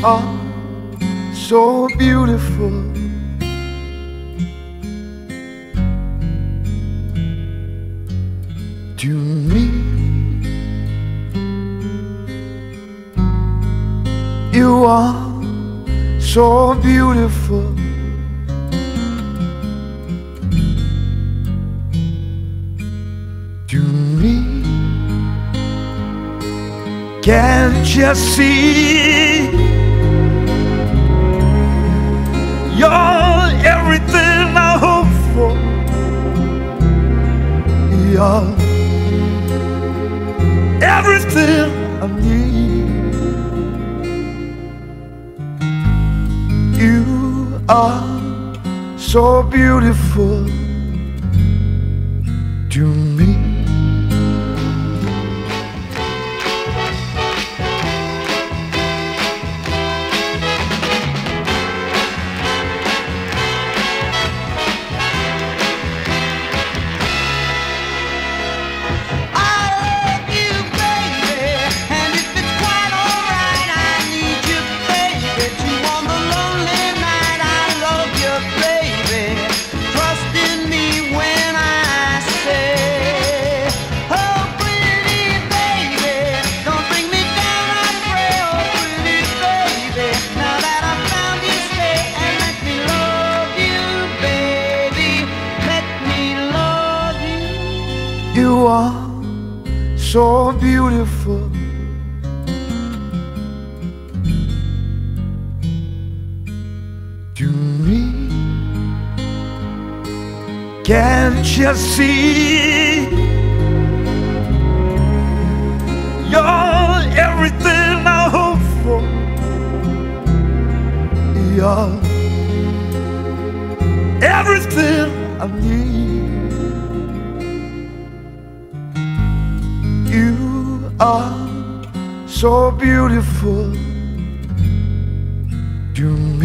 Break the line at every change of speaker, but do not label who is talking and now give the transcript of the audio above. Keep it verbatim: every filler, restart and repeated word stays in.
are so beautiful. To me, you are so beautiful. To me, can't you see? You're everything I hope for. You're everything I need. You are so beautiful to me. You are so beautiful. To me, can't you see? You're everything I hope for. You're everything I need. You are so beautiful to me.